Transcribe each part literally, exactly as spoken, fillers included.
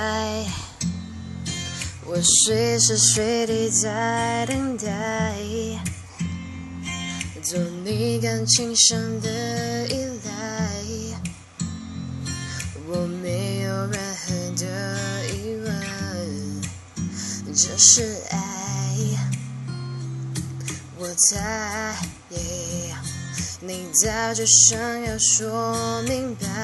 在，我随时随地在等待，做你感情上的依赖。我没有任何的疑问，这是爱。我猜，你早就想要说明白。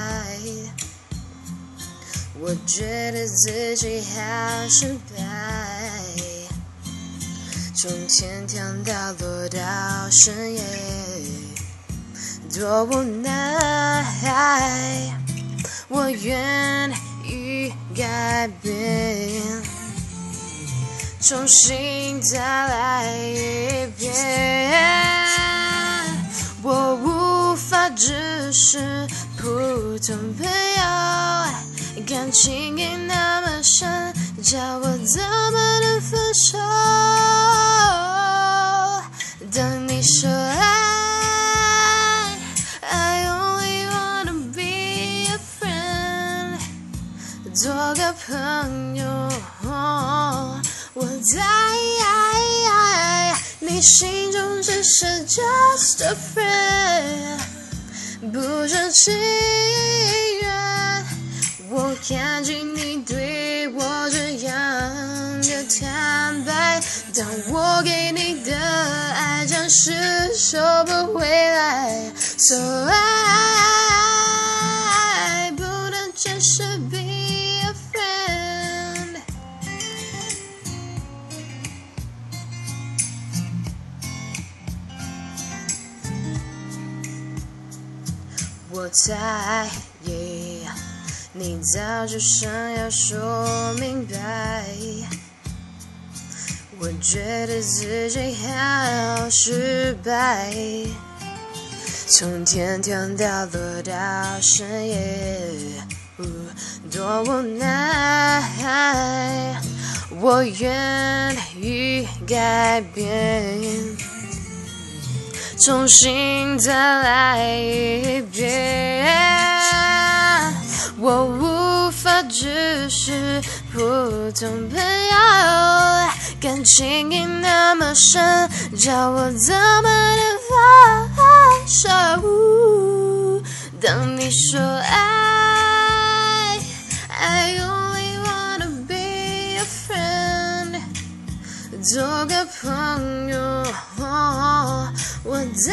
我觉得自己好失败，从天堂到落到深夜，多无奈。我愿意改变，重新再来一遍。我无法只是普通朋友，感情也那么深，叫我怎么能分手？当你说爱 I only wanna be a friend， 做个朋友，我在你心中只是 just a friend， 不是情人。我看见你对我这样的坦白，但我给你的爱暂时收不回来。So I 不能只是 be a friend。我猜， yeah， 你早就想要说明白。我觉得自己好失败，从天堂到落到深夜，多无奈。我愿意改变，重新再来一遍。我无法只是普通朋友，感情也那么深，叫我怎么能放手？当你说爱 I only wanna be a friend， 做个朋友，我在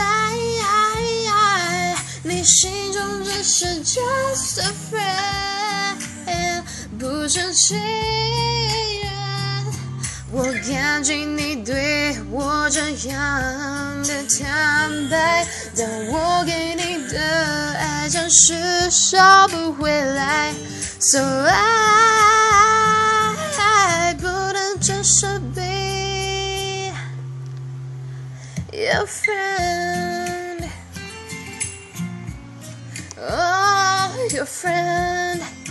你心中只是 just a friend， 不是情人。我感激你对我这样的坦白，但我给你的爱暂时收不回来。So I 不能只是 be your friend， oh your friend。